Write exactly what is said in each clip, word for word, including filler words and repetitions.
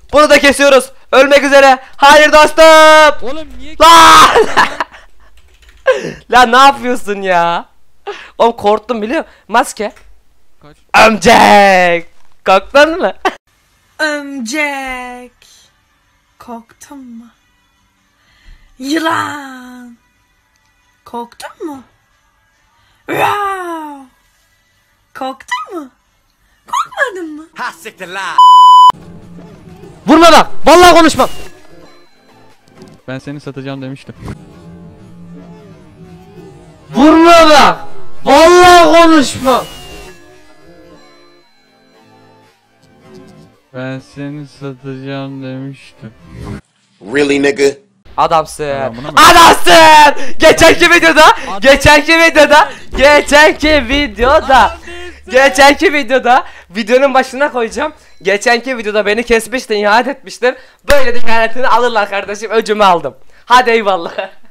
Bunu da kesiyoruz. Ölmek üzere. Hayır dostum. Oğlum niye? Lan! Lan ne yapıyorsun ya? Oğlum korktum biliyor musun? Maske. Kaç? Ömcek. Korktun mu? Ömcek. Korktun mu? Yılan. Korktun mu? Wow. Korktun mu? Korkmadın mı? Ha siktir la. Vurma bak. Vallahi konuşmam. Ben seni satacağım demiştim. Vurma bak. Vallahi konuşmam. Ben seni satacağım demiştim. Really nigga? Adamsın. Adamına mı? Adamsın. Geçenki videoda, geçenki videoda, geçenki videoda, geçenki videoda videonun başına koyacağım. Geçenki videoda beni kesmiştin, ihanet etmiştin. Böyle de ihanetini alırlar kardeşim. Öcümü aldım. Hadi eyvallah.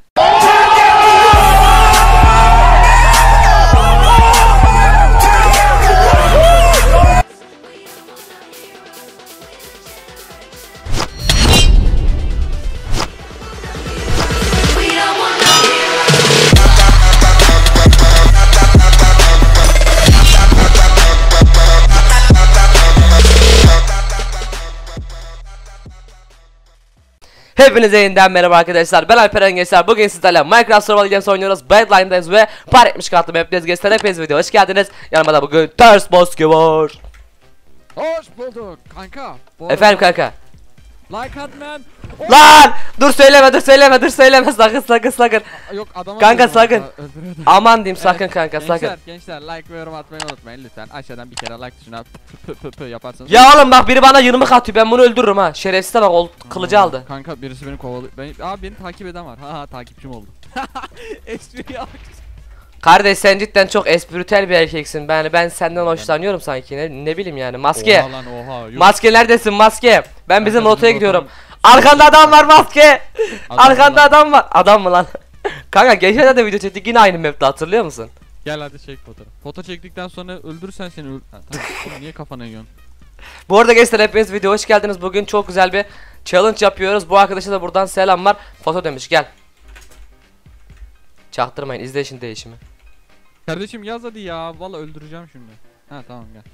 Hepinize yeniden merhaba arkadaşlar, ben Alperen Gençler. Bugün sizlerle Minecraft Survival Games oynuyoruz. Badline'dayız ve par etmiş kartımı hepiniz gençler. Hepiniz video hoş geldiniz. Yanımda da bugün Ters Maske var. Hoş bulduk kanka. Bu Efendim kanka. Like atmayan. Lan dur söyleme dur söyleme dur söyleme sakın sakın sakın. Yok adama. Kanka sakın. Öldürüyordu. Aman diyeyim sakın Evet, kanka gençler, sakın. Gençler like ve yorum atmayı unutmayın lütfen. Aşağıdan bir kere like tuşuna pı pı pı yaparsanız. Ya oğlum bak biri bana yirmi atıyor, ben bunu öldürürüm ha. Şerefsiz bak ol, kılıcı aldı. Kanka birisi beni kovalıyor. Ben, aa beni takip eden var. Ha ha takipçim oldu. Espriye bak. Kardeş sen cidden çok espritüel bir erkeksin. Ben ben senden hoşlanıyorum sanki. Ne, ne bileyim yani. Maske. Oha lan oha. Yok. Maske neredesin maske? Ben bizim Kanka, rotaya bizim gidiyorum. rotanın- Arkanda adam var maske. Adam Arkanda lan. adam var. Adam mı lan? Kanka geçen de video çektik yine aynı map'te, hatırlıyor musun? Gel hadi çek fotoğraf. Foto çektikten sonra öldürürsen seni öl... Ha, tamam. Oğlum niye kafana yiyorsun? Bu arada gençler hepiniz video hoş geldiniz. Bugün çok güzel bir challenge yapıyoruz. Bu arkadaşa da buradan selamlar. Foto demiş gel. Çaktırmayın, izle şimdi değişimi. Kardeşim yaz hadi ya. Vallahi öldüreceğim şimdi. Ha tamam gel.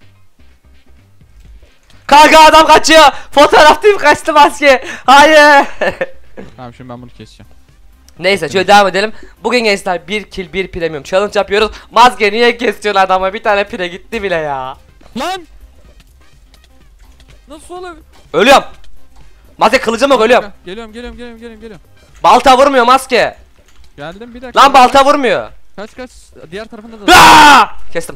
Kanka adam kaçıyor. Fotoğraftayım, kaçtı maske. Hayır. Tamam şimdi ben bunu keseceğim. Neyse şöyle devam edelim. Bugün gençler bir kill bir premium challenge yapıyoruz. Maske niye kesiyorsun adama? Bir tane pire gitti bile ya. Lan! Nasıl olur? Ölüyorum. Maske kılıcım yok, ölüyorum. Geliyorum geliyorum geliyorum geliyorum geliyorum. Balta vurmuyor maske. Geldim bir dakika. Lan balta vurmuyor. Kaç kaç diğer tarafında da. Aa! Kestim.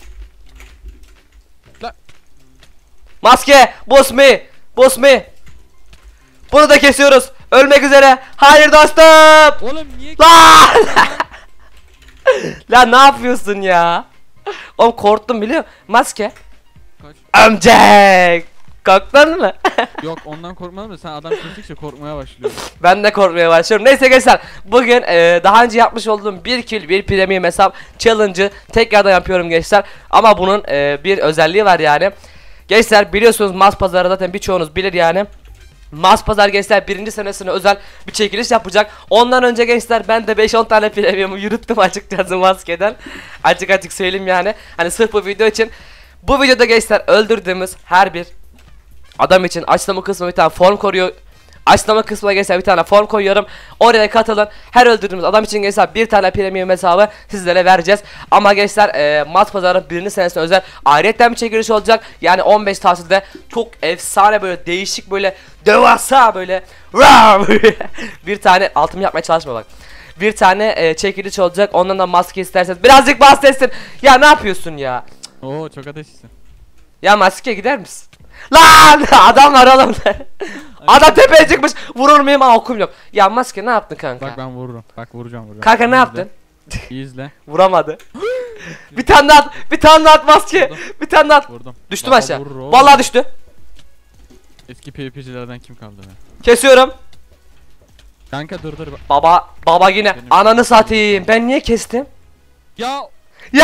Lan. Maske, boss me, boss me. Bunu da kesiyoruz. Ölmek üzere. Hayır dostum. Oğlum niye? Lan! Lan ne yapıyorsun ya? Oğlum korktum biliyor musun? Maske. Kaç? Ömcek. Korktun mu? Yok ondan korkmadım da sen adam kestikçe korkmaya başlıyorsun. Ben de korkmaya başlıyorum. Neyse gençler, bugün e, daha önce yapmış olduğum bir kill bir premium hesap challenge'ı tekrardan yapıyorum gençler. Ama bunun e, bir özelliği var yani. Gençler biliyorsunuz Mars Pazarı zaten birçoğunuz bilir yani. Mars Pazar gençler birinci senesine özel bir çekiliş yapacak. Ondan önce gençler ben de beş on tane premiumu yürüttüm açıkçası maskeden. Açık açık söyleyeyim yani. Hani sırf bu video için. Bu videoda gençler öldürdüğümüz her bir adam için açıklama kısmına bir tane form koyuyor. Açıklama kısmına gençler bir tane form koyuyorum. Oraya katılın. Her öldürdüğümüz adam için gençler bir tane premium hesabı sizlere vereceğiz. Ama gençler e, Mars Pazarı'nın birinci senesine özel ayrıyetten bir çekiliş olacak. Yani on beş tatilde çok efsane böyle değişik böyle devasa böyle bir tane altımı yapmaya çalışma bak. Bir tane e, çekiliş olacak. Ondan da maske isterseniz birazcık bahsetsin. Ya ne yapıyorsun ya? Oo çok ateşlisin. Ya maske gider misin? Lan adam var oğlum. Adam tepeye çıkmış. Vurur muyum? Aa okum yok. Ya maske ne yaptın kanka? Bak ben vururum. Bak vuracağım vuracağım. Kanka ne İyi yaptın? izle. İyi izle. Vuramadı. Bir tane daha at. Bir tane daha at maske. Vurdum. Bir tane daha at. Vurdum. Düştüm Baba aşağı. vurur oğlum. Vallahi düştü. Eski PvP'cilerden kim kaldı be? Kesiyorum. Kanka dur dur. bak. Baba baba yine Benim- ananı satayım. Ben niye kestim? Ya Ya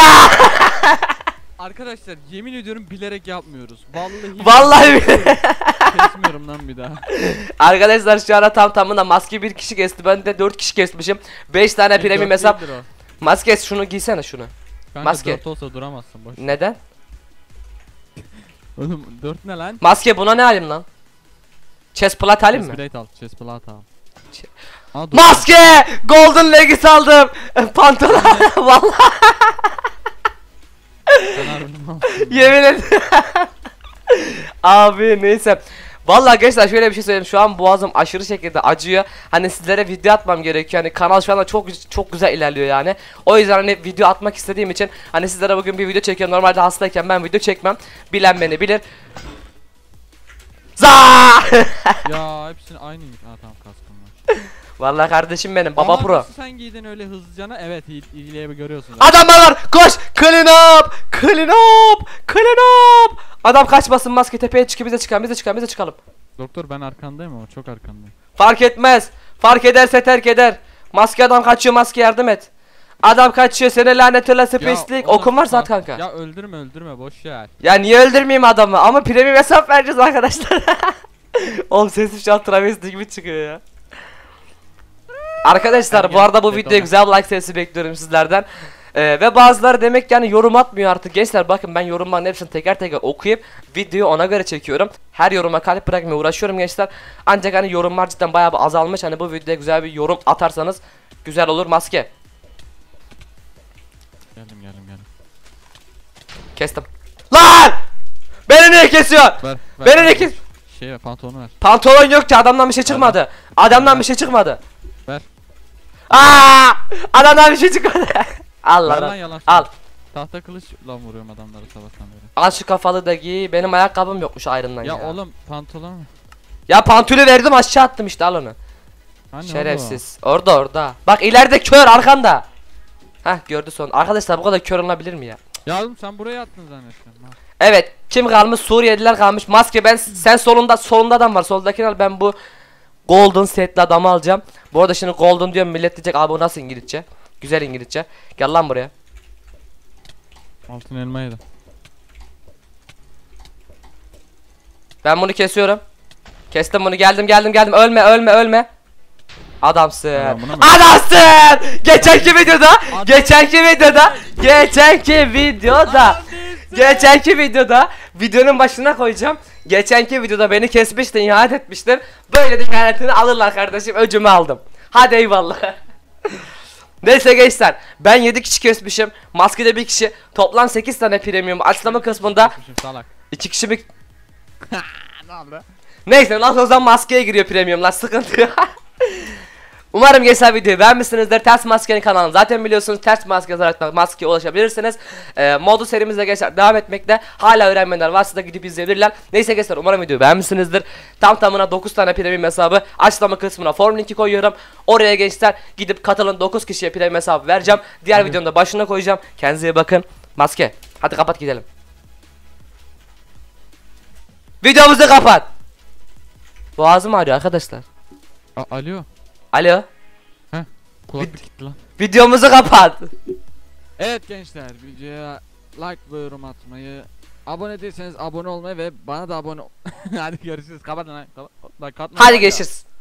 arkadaşlar yemin ediyorum bilerek yapmıyoruz. Vallahi vallahi kesmiyorum lan bir daha. Arkadaşlar şu ara tam tamına maske bir kişi kesti. Ben de dört kişi kesmişim. beş tane premium Dört hesap. değildir o. Maske şunu giysene şunu. Kanka Maske. dört olsa duramazsın boş. Neden? Oğlum dört ne lan? Maske buna ne alayım lan? Chest plate alayım mı? Chestplate al, chestplate al. Ç- Aa, dur. Maske! Golden leggings aldım. Pantolon. Vallahi Sen harbiden mal mısın? yemin ederim. Abi neyse. Vallahi gençler şöyle bir şey söyleyeyim. Şu an boğazım aşırı şekilde acıyor. Hani sizlere video atmam gerekiyor. Hani kanal şu anda çok çok güzel ilerliyor yani. O yüzden hani video atmak istediğim için hani sizlere bugün bir video çekiyorum. Normalde hastayken ben video çekmem. Bilen beni bilir. Za! Ya hepsinin aynıymış. Aa tamam kaskım var. Vallahi kardeşim benim baba Ama pro. nasıl sen giydin öyle hızlıcana? Evet il ilgiye görüyorsun zaten. Adamlar var. Koş. Clean up. Clean up. Clean up. Adam kaçmasın, maske tepeye çıkıyor, bize çıkalım, bize çıkalım, bize çıkalım. Doktor ben arkandayım ama çok arkandayım. Fark etmez. Fark ederse terk eder. Maske adam kaçıyor, maske yardım et. Adam kaçıyor, seni lanet öyle speslik. oğlum, Okum var zaten bak- kanka. Ya. Ya öldürme öldürme boş ver. niye öldürmeyeyim adamı, ama premium hesap vereceğiz arkadaşlar. Oğlum sesim şu an travesti gibi çıkıyor ya. Arkadaşlar bu arada bu Evet, videoya ona. güzel like sayısı bekliyorum sizlerden. Ee, ve bazıları demek yani yorum atmıyor artık gençler, bakın ben yorumların hepsini teker teker okuyup videoyu ona göre çekiyorum. Her yoruma kalp bırakmaya uğraşıyorum gençler. Ancak hani yorumlar cidden bayağı bir azalmış, hani bu videoya güzel bir yorum atarsanız güzel olur. Maske Geldim geldim geldim. kestim. Lan! Beni niye kesiyor? Ver, ver Beni ver, ne ver. kes... Şey ver pantolonu ver. Pantolon yok ki, adamdan bir şey çıkmadı. Adamdan bir şey çıkmadı. Ver. Aa! Adamdan bir şey çıkmadı. al Ver lan. lan yalan. Al. Tahta kılıçla vuruyorum adamları sabahtan beri. Al şu kafalı da giy. Benim ayakkabım yokmuş ayrından ya. Ya, oğlum pantolon. Ya pantolü verdim, aşağı attım işte, al onu. Hani Şerefsiz. Orada orada. Bak ileride kör arkanda. Heh gördü son. Arkadaşlar bu kadar kör olabilir mi ya? Ya oğlum sen buraya attın zannettim. Ha. Evet. Kim kalmış? Suriyeliler kalmış. Maske ben, sen solunda, solunda adam var. Soldakini al, ben bu golden setli adamı alacağım. Bu arada şimdi golden diyorum, millet diyecek abi bu nasıl İngilizce? Güzel İngilizce. Gel lan buraya. Altın elma yedim. Ben bunu kesiyorum. Kestim bunu, geldim geldim geldim. Ölme ölme ölme. Adamsın. Adam buna mı? Adamsın. Geçenki videoda, geçenki videoda, geçenki videoda, geçenki videoda videonun başına koyacağım. Geçenki videoda beni kesmiştin, ihanet etmiştin. Böyle de ihanetini alırlar kardeşim. Öcümü aldım. Hadi eyvallah. Neyse gençler, ben yedi kişi kesmişim. Maskede bir kişi. Toplam sekiz tane premium. Açıklama kısmında Şimdi salak. iki kişi bir... Ne oldu? Neyse lan, o zaman maskeye giriyor premiumlar, sıkıntı yok. Umarım gençler videoyu beğenmişsinizdir. Ters Maske'nin kanalını zaten biliyorsunuz. Ters Maske yazarak da maskeye ulaşabilirsiniz. Ee, modu serimizde gençler devam etmekte. Hala öğrenmeyenler varsa da gidip izleyebilirler. Neyse gençler, umarım videoyu beğenmişsinizdir. Tam tamına dokuz tane premium hesabı açıklama kısmına form linki koyuyorum. Oraya gençler gidip katılın, dokuz kişiye premium hesabı vereceğim. Diğer Hadi. videonun da başına koyacağım. Kendinize iyi bakın. Maske. Hadi kapat gidelim. Videomuzu kapat. Boğazım ağrıyor arkadaşlar. A Alo. Alo. Kulaklık gitti lan. Videomuzu kapat. Evet gençler, videoya like ve yorum atmayı, abone değilseniz abone olmayı ve bana da abone ol- Hadi görüşürüz. Kapatın lan. Kapat. Bak, katma Hadi var ya. görüşürüz.